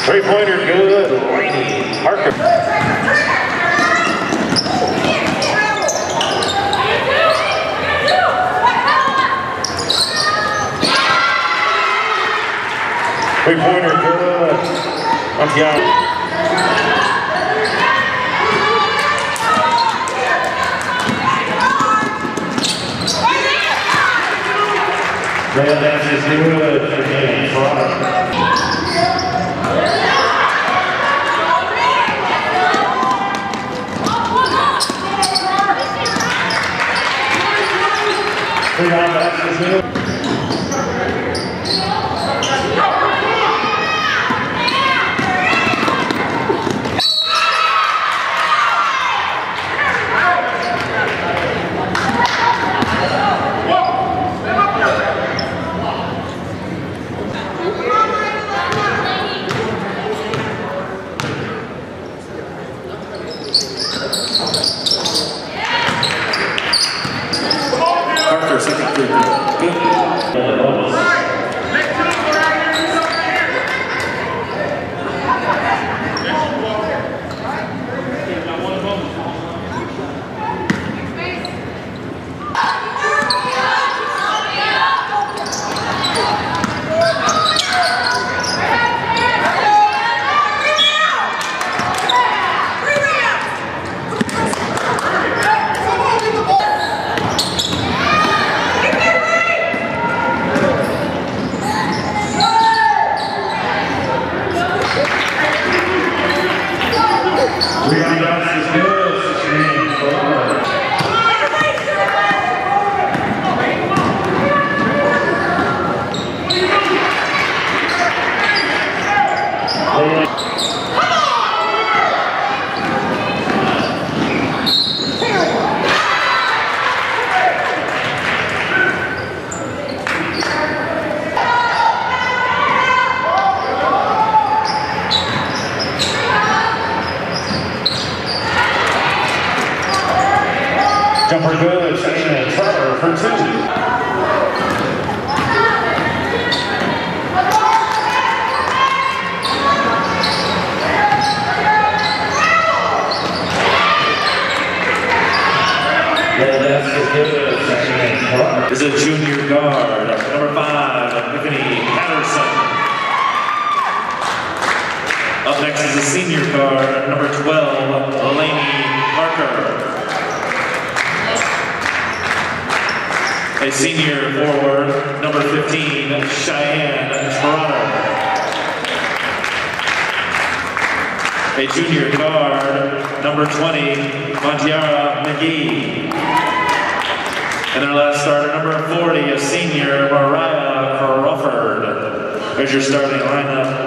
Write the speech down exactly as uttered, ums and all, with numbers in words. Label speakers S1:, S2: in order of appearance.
S1: Three-pointer good, Laney Parker. Three-pointer good, Montiano. Rail dance is good for James Trotter. Rebound pass is good. Parker, second free throw. Good. Rebound pass is good, James Trotter. Jumper good, Shane Trotter for two. Is a junior guard, number five, Epiphany Patterson. Up next is a senior guard, number twelve, Laney Parker. A senior forward, number fifteen, Cheyenne Trotter. A junior guard, number twenty, Montiara McGee. And our last starter, number forty, a senior, Mariah Crawford. There's your starting lineup.